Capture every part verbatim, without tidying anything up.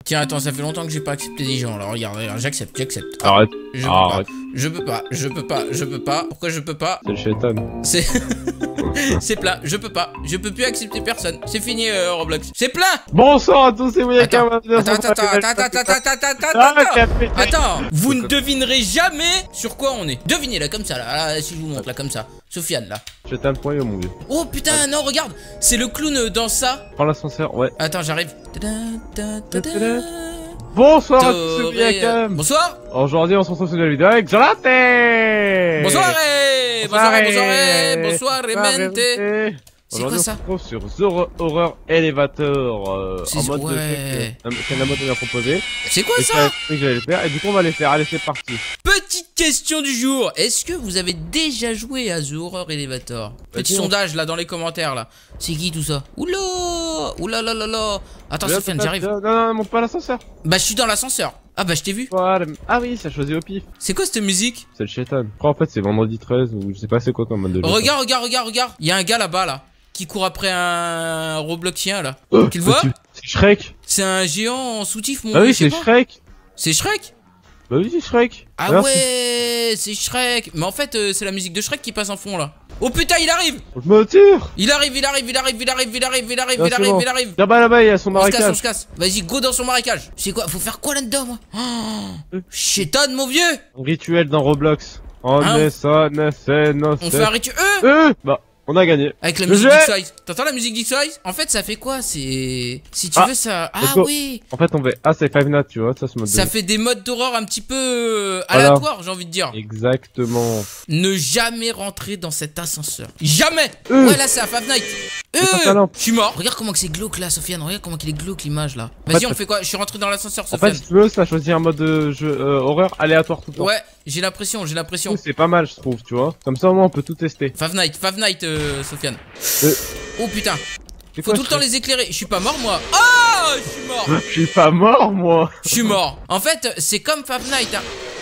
Tiens, attends, ça fait longtemps que j'ai pas accepté des gens. Alors regarde, regarde, j'accepte, j'accepte. Arrête. Je peux Arrête. pas, je peux pas, je peux pas, je peux pas. Pourquoi je peux pas? C'est le chétan. C'est... C'est plat, je peux pas. Je peux plus accepter personne. C'est fini, euh, Roblox. C'est plein. Bonsoir à tous, c'est Wiyakam. Attends, attends, attends, attends, attends, attends, attends, attends, attends. Vous ne devinerez jamais sur quoi on est. Devinez là, comme ça, là, là, si je vous montre là, comme ça. Sofiane, là. Chétan, point mon vieux. Oh putain, non, regarde. C'est le clown dans ça. Prends l'ascenseur, ouais. Attends, j'arrive. Bonsoir à tous, c'est Wiyakam. Bonsoir. Aujourd'hui, on se retrouve sur une vidéo avec Jonathan. Bonsoir, et bonsoir, et bonsoir, et bonsoir, et mente. C'est quoi ça? On se retrouve sur The Horror Elevator euh, en mode ouais. de c'est la mode que j'ai proposé. C'est quoi et ça? Que j'allais faire et du coup on va les faire. Allez, c'est parti. Petite question du jour. Est-ce que vous avez déjà joué à The Horror Elevator? Petit bah, sondage là dans les commentaires là. C'est qui tout ça? Oula, oula là là là. Attends, Sofiane, j'arrive. Non, non, non, monte pas l'ascenseur. Bah je suis dans l'ascenseur. Ah bah je t'ai vu. Ah oui, ça choisit au pif. C'est quoi cette musique? C'est le chétan. Je crois en fait c'est vendredi treize ou je sais pas c'est quoi comme mode de jeu. Regarde, regarde, regarde, regarde. Il y a un gars là-bas là qui court après un Robloxien là. Oh, tu le vois? C'est Shrek. C'est un géant en soutif mon. Ah oui, c'est Shrek. C'est Shrek? Bah oui, c'est Shrek. Ah alors, ouais, c'est Shrek. Mais en fait, euh, c'est la musique de Shrek qui passe en fond là. Oh putain, il arrive. Je me tire. Il arrive, il arrive, il arrive, il arrive, il arrive, il arrive, il arrive, il arrive. Là-bas, là-bas, il y a son marécage. On se casse, on se casse. Vas-y, go dans son marécage. C'est quoi? Faut faire quoi là-dedans, moi? Oh, chétan, mon vieux. Un rituel dans Roblox. On hein? est ça, on est no, on fait un rituel. Euh, euh bah. On a gagné. Avec la musique d'X-Size. T'entends la musique d'X-Size? En fait, ça fait quoi? C'est... Si tu ah, veux, ça... Ah oui. En fait, on fait... Ah, c'est Five Nights, tu vois, ça, ce mode ça de... fait des modes d'horreur un petit peu aléatoires, voilà. J'ai envie de dire. Exactement. Ne jamais rentrer dans cet ascenseur. Jamais. euh. Ouais, là, c'est à Five Nights. Euh, je suis mort. Regarde comment que c'est glauque, là, Sofiane. Regarde comment qu'il est glauque, l'image, là. Vas-y, on fait quoi? Je suis rentré dans l'ascenseur, Sofiane. En fait, si tu veux, ça choisit un mode de jeu euh, horreur aléatoire tout le temps. Ouais, j'ai l'impression, j'ai l'impression. C'est pas mal, je trouve, tu vois. Comme ça, au moins, on peut tout tester. Five Nights, Five Nights, euh, Sofiane. Euh... Oh putain. Faut quoi, tout le temps les éclairer. Je suis pas mort, moi. Oh, je suis mort. Je suis pas mort, moi. Je suis mort. En fait, c'est comme Five Nights. Hein.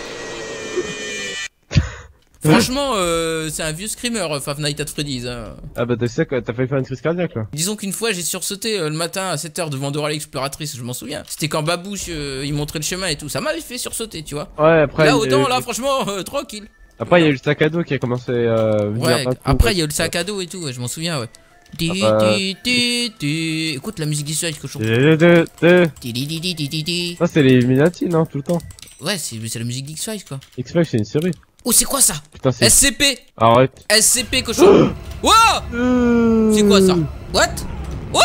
Franchement, euh, c'est un vieux screamer, Five Nights at Freddy's. Hein. Ah bah, tu sais que t'as failli faire une crise cardiaque, là. Disons qu'une fois, j'ai sursauté euh, le matin à sept heures devant Dora l'exploratrice, je m'en souviens. C'était quand Babouche, euh, il montrait le chemin et tout. Ça m'avait fait sursauter, tu vois. Ouais, après... Là, autant, là, franchement, euh, tranquille. Après, il y a eu le sac à dos qui a commencé à euh, venir. Ouais, après, il y a eu le sac à dos et tout, ouais, je m'en souviens, ouais. Di, di, di, di. Écoute la musique d'X-Size, cochon. Ça, c'est les Illuminati, non, tout le temps. Ouais, c'est la musique d'X-Size, quoi. X-Files, c'est une série. Oh, c'est quoi ça? Putain, c'est... S C P. Arrête. S C P, cochon. Wow. C'est quoi ça? What? Wow.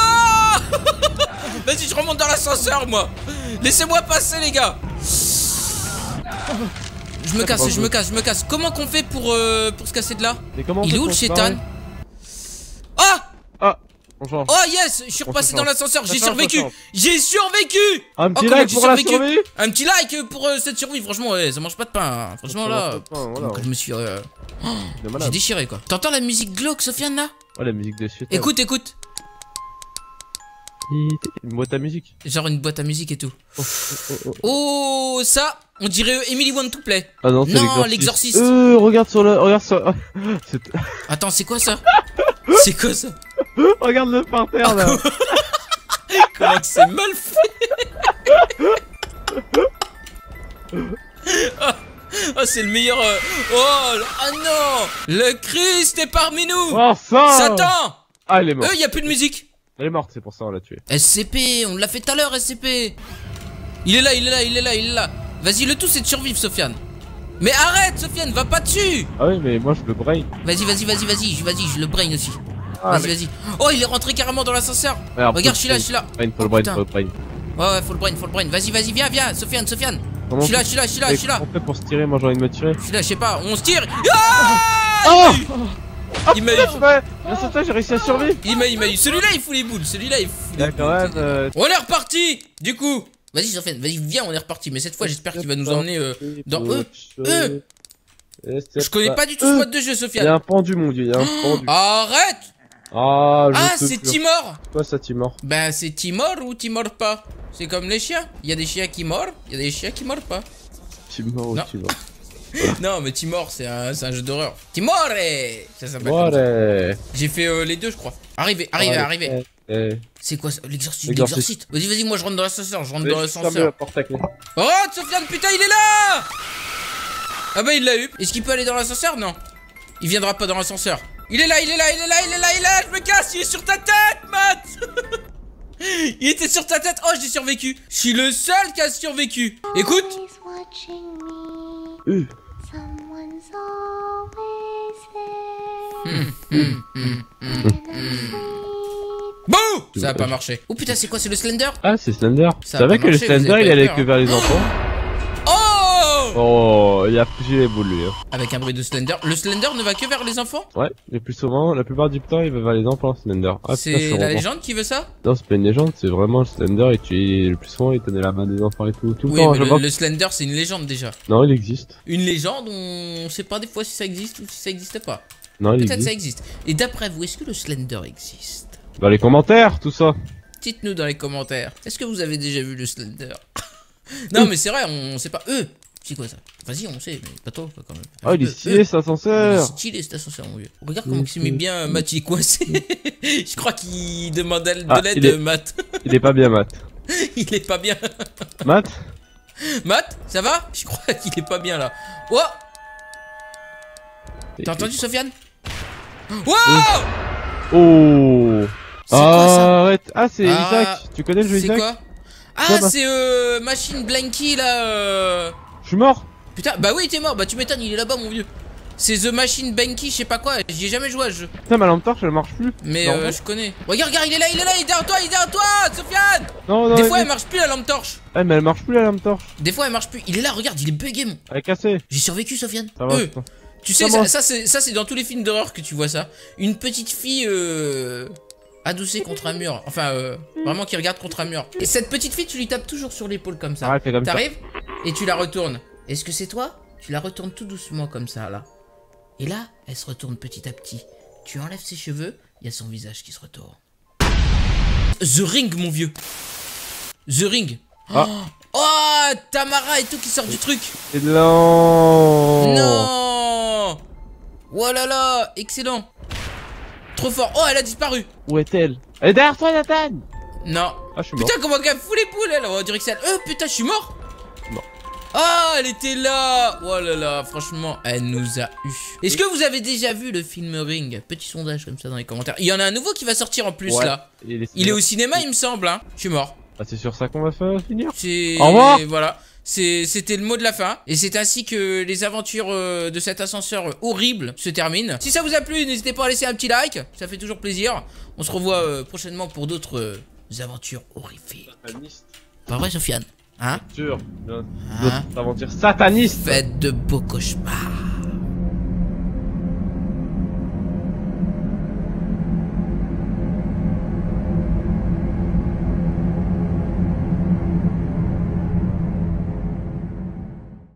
Vas-y, je remonte dans l'ascenseur, moi. Laissez-moi passer, les gars. Je me casse, je me casse, je me casse. Comment qu'on fait pour, euh, pour se casser de là? Il est où le chétan? Ah! Ah! Bonjour. Oh yes! Je suis repassé dans l'ascenseur, j'ai survécu! J'ai survécu! Un petit like pour la survie! Un petit like pour euh, cette survie, franchement, ouais, ça mange pas de pain. Hein. Franchement, là, voilà. Je me suis. Euh... Oh, j'ai déchiré, quoi. T'entends la musique glauque, Sofiane, là? Ouais, la musique de suite. Écoute, écoute. Une boîte à musique. Genre une boîte à musique et tout. Oh, oh, oh, oh. Oh, ça, on dirait Emily Want to Play. Ah non, non l'exorciste. Euh, regarde sur le. Regarde sur. Attends, c'est quoi ça? C'est quoi ça? Regarde le par terre là. Comment que c'est mal fait. Oh, c'est le meilleur. Euh... Oh, ah non. Le Christ est parmi nous. Enfin. Satan. Ah, il est mort. Euh, y a plus de musique. Elle est morte, c'est pour ça on l'a tué. S C P, on l'a fait tout à l'heure, S C P. Il est là, il est là, il est là, il est là. Vas-y, le tout c'est de survivre, Sofiane. Mais arrête, Sofiane, va pas dessus. Ah oui, mais moi je le brain. Vas-y, vas-y, vas-y, vas-y, vas-y, je le brain aussi. Ah, vas-y, mais... vas-y. Oh, il est rentré carrément dans l'ascenseur. Regarde, je suis là, je suis là. Brain, faut le brain, faut le brain. Ouais, ouais, faut le brain, faut le brain. Vas-y, vas-y, viens, viens, Sofiane, Sofiane. Je suis là, je suis là, je suis là, je suis là. Comment on fait pour se tirer? Moi j'ai envie de me tirer. Je suis là, je sais pas, on se tire. Ah oh ah, il m'a eu. Grâce à toi, j'ai réussi à survivre. Il m'a eu, il m'a eu. Celui-là, il fout les boules. Celui-là, il fout les boules. Même, euh... On est reparti. Du coup, vas-y, Sofiane, vas-y, viens, on est reparti. Mais cette fois, j'espère qu'il va nous emmener euh, dans eux. Eux. Je connais pas du tout ce mode de jeu, Sofiane. Il y a un pendu, mon dieu. Il y a un pendu. Arrête. Ah, ah c'est Timor. Quoi ça, Timor? Ben, c'est Timor ou Timor pas. C'est comme les chiens. Il y a des chiens qui mordent, il y a des chiens qui mordent pas. Timor ou Timor? Non, mais Timor, c'est un, un jeu d'horreur. Timor, ça s'appelle. Ouais. J'ai fait euh, les deux, je crois. Arrivez, arrivez, ouais, arrivez. Eh. C'est quoi ça? L'exorciste, l'exorciste. Vas-y, vas-y, moi je rentre dans l'ascenseur, je rentre dans l'ascenseur. Oh, Sofiane, putain, il est là! Ah bah il l'a eu. Est-ce qu'il peut aller dans l'ascenseur? Non. Il viendra pas dans l'ascenseur. Il est là, il est là, il est là, il est là, il est là, je me casse, il est sur ta tête, Matt. Il était sur ta tête. Oh, j'ai survécu. Je suis le seul qui a survécu. Écoute. Euh. Hum, hum, hum, hum, hum. Bouh! Ça a pas marché. Oh putain, c'est quoi? C'est le Slender? Ah, c'est Slender. Ça tu savais que marché, le Slender il allait peur, que vers les enfants? Oh! Oh, il a pris les boules lui. Hein. Avec un bruit de Slender. Le Slender ne va que vers les enfants? Ouais, le plus souvent, la plupart du temps, il va vers les enfants, Slender. Ah, c'est la légende qui veut ça? Non, c'est pas une légende, c'est vraiment le Slender et tu le plus souvent, il tenait la main des enfants et tout. Tout le oui, temps, mais je le, vois... le Slender, c'est une légende déjà. Non, il existe. Une légende, on sait pas des fois si ça existe ou si ça existe pas. Non, il Peut-être existe. ça existe. Et d'après vous, est-ce que le Slender existe? Dans les commentaires, tout ça. Dites-nous dans les commentaires. Est-ce que vous avez déjà vu le Slender? Non, mais c'est vrai, on sait pas. Eux, c'est quoi ça? Vas-y, on sait, mais pas toi quand même. Oh, il est stylé cet ascenseur. Il est stylé cet ascenseur, mon vieux. Regarde comment il s'est mis bien, Matt, il est coincé. Je crois qu'il demande de ah, l'aide, est... Matt. Il est pas bien, Matt. Il est pas bien. Matt? Matt, ça va? Je crois qu'il est pas bien là. Oh! T'as entendu, Sofiane? Wow! Oh! C'est quoi ça? Arrête! Ah, c'est ah, Isaac! Tu connais le jeu Isaac? C'est quoi? Ah, c'est euh, Machine Blanky là. Euh... Je suis mort! Putain, bah oui, t'es mort, bah tu m'étonnes, il est là-bas, mon vieux. C'est The Machine Blanky, je sais pas quoi, j'y ai jamais joué à ce jeu. Putain, ma lampe torche elle marche plus. Mais euh, je connais. Regarde, regarde, il est là, il est là, il est derrière toi, il est derrière toi, Sofiane! Non, non, des elle fois est... elle marche plus la lampe torche. Eh, mais elle marche plus la lampe torche. Des fois elle marche plus. Il est là, regarde, il est bugué, mon. Elle est cassée. J'ai survécu, Sofiane. Ça va, euh, tu sais, ça, ça, ça c'est dans tous les films d'horreur que tu vois ça. Une petite fille euh, adossée contre un mur. Enfin, euh, vraiment qui regarde contre un mur. Et cette petite fille, tu lui tapes toujours sur l'épaule comme ça. Ah, t'arrives et tu la retournes. Est-ce que c'est toi? Tu la retournes tout doucement comme ça, là. Et là, elle se retourne petit à petit. Tu enlèves ses cheveux, il y a son visage qui se retourne. The Ring, mon vieux. The Ring. Ah. Oh, Tamara et tout qui sort du truc. Et non. Non. Oh là là, excellent. Trop fort. Oh, elle a disparu. Où est-elle? Elle est derrière toi, Nathan. Non. Ah, je suis mort. Putain, comment elle fout les poules, elle. On dirait que c'est elle. Euh, putain, je suis mort. Non. Ah, elle était là. Oh là là, franchement, elle nous a eu. Est-ce que vous avez déjà vu le film Ring? Petit sondage comme ça dans les commentaires. Il y en a un nouveau qui va sortir en plus, ouais, là. Il est, il est au cinéma, il me semble, hein. Je suis mort. Ah, c'est sur ça qu'on va faire finir. C'est... Au revoir. Voilà. C'était le mot de la fin. Et c'est ainsi que les aventures euh, de cet ascenseur euh, horrible se terminent. Si ça vous a plu, n'hésitez pas à laisser un petit like. Ça fait toujours plaisir. On se revoit euh, prochainement pour d'autres euh, aventures horrifiques. Sataniste. Pas vrai, Sofiane? Hein? Sûr. D'autres aventures satanistes. Faites de beaux cauchemars.